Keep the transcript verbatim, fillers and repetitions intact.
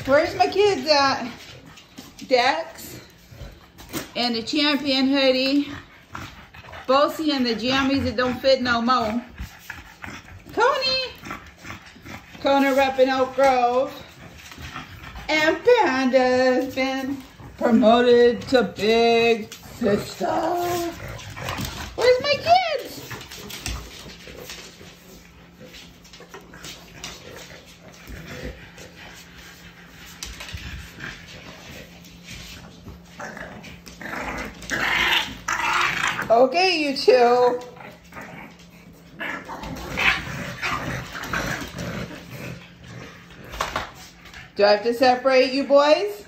Where's my kids at? Dex and the Champion hoodie. Bossy and the jammies that don't fit no more. Coney. Kona repping Oak Grove. And Panda's been promoted to big sister. Where's my kids? Okay, you two. Do I have to separate you boys?